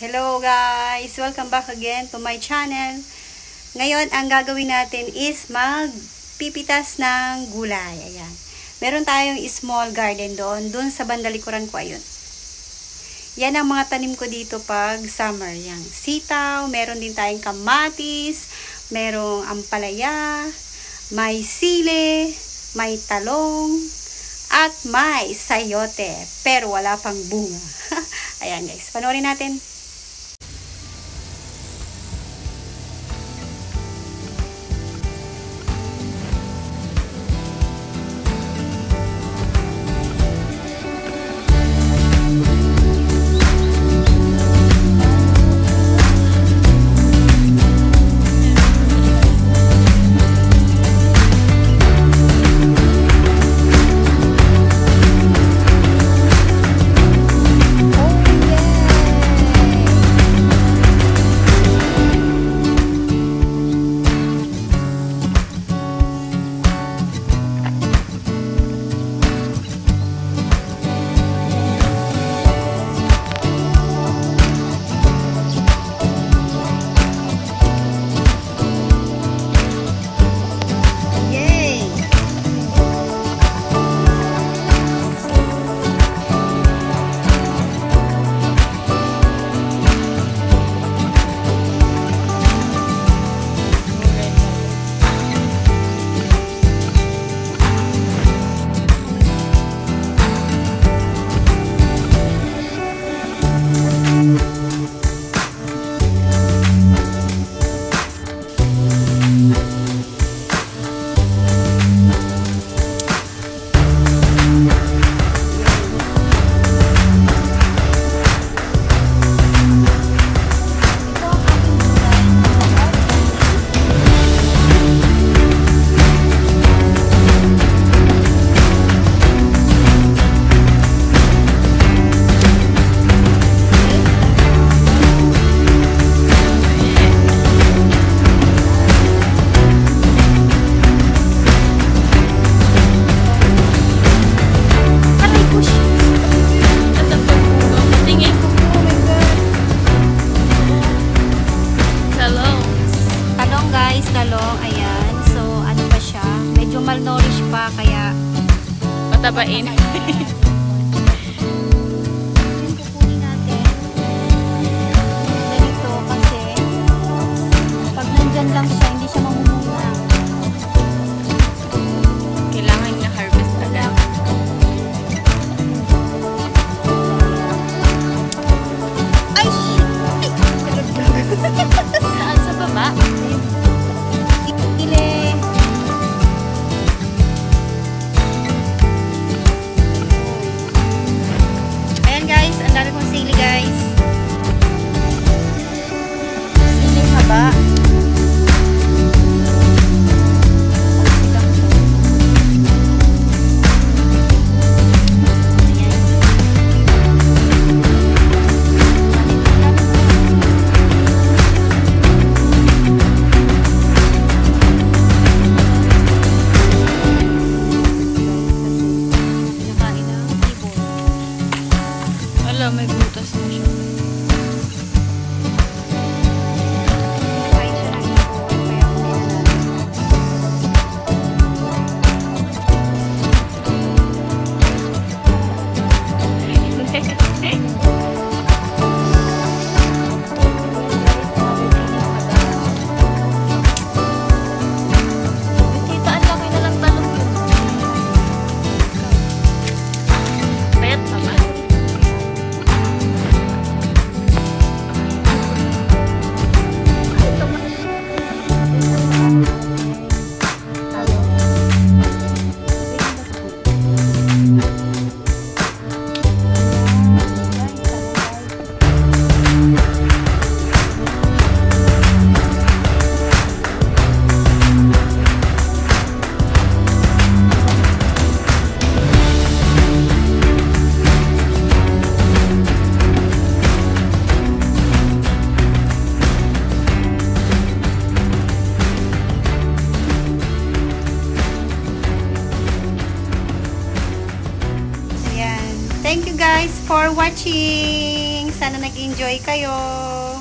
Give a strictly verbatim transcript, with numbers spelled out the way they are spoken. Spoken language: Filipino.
Hello guys! Welcome back again to my channel. Ngayon, ang gagawin natin is magpipitas ng gulay. Ayan. Meron tayong small garden doon. Doon sa bandalikuran ko, ayun. Yan ang mga tanim ko dito pag summer. Yan. Sitaw, meron din tayong kamatis, merong ampalaya, may sile, may talong, at may sayote. Pero wala pang bunga. Ayan guys, panoorin natin. Talong, ayan. So, ano pa siya? Medyo malnourished pa, kaya patabain. Kukunin natin. Ganito, kasi pag nandyan lang siya, hindi siya mamumunga. Kailangan niya harvest agad. Ay! Saan sa baba? Ayan guys, ang dami kong sili guys. Siling haba. May butas na siya. Kain siya ng ibon, kaya hindi na natin. Kita, ang laki na lang talong yun. Payat naman. Thank you guys for watching. Sana naging mag-enjoy kayo.